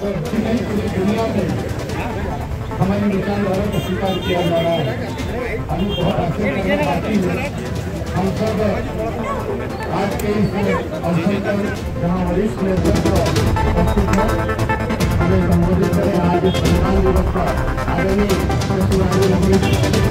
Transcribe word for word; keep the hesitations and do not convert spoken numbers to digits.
नहीं पूरी दुनिया में हमारे विचारधारा को स्वीकार किया जा रहा है। हम बहुत आश्चर्य पाती है। हम सब आज के इस अवसर पर जहाँ वरिष्ठ नेतृत्व उपस्थित है, हमें संबोधित करें आज सम्मान दिवस पर आदरणीय